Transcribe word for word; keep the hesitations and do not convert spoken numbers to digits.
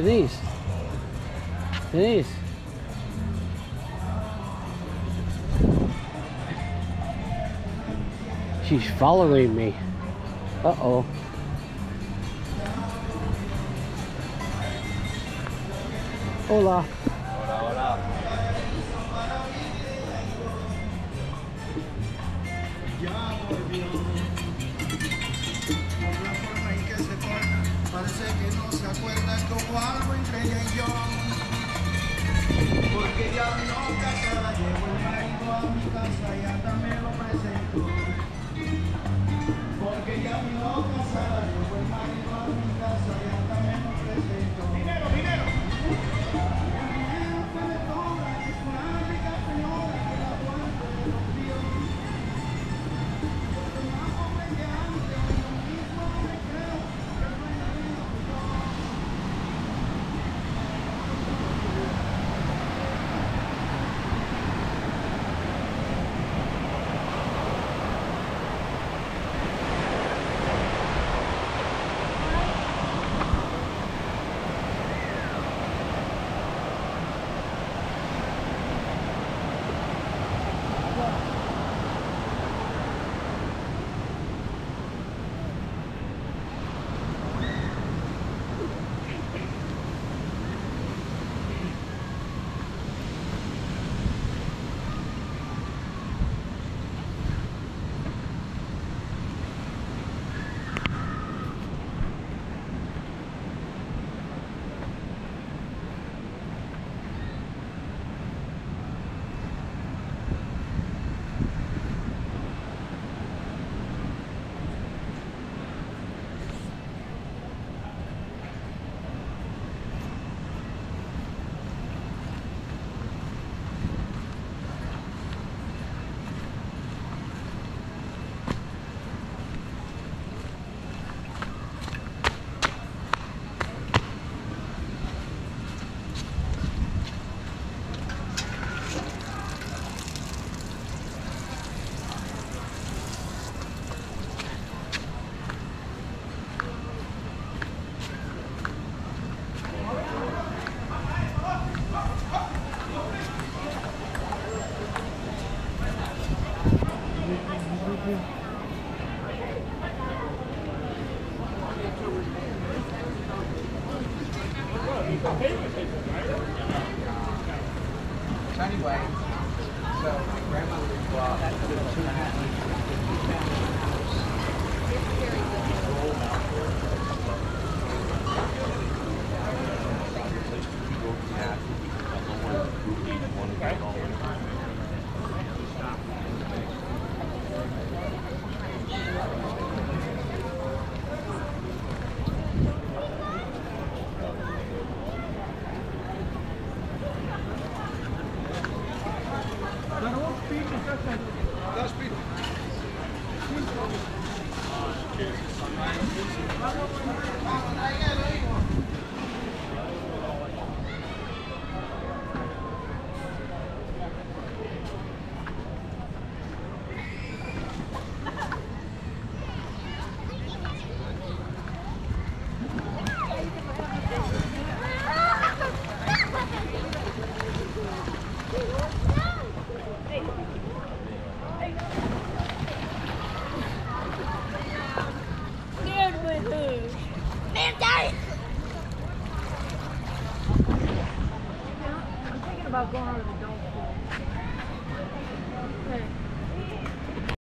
Denise. Denise. She's following me. Uh-oh. Hola. Hola, hola. Ya volvió. Por la forma en que se porta, parece que no se acuerda como algo entre ella y yo. Porque ya vino casada, llegó el marido a mi casa y hasta me lo presentó. Porque ya vino casada, llegó el marido a mi casa y hasta me lo presentó. Dinero, dinero. Anyway, so my grandmother was well, that's the two and a half About going over the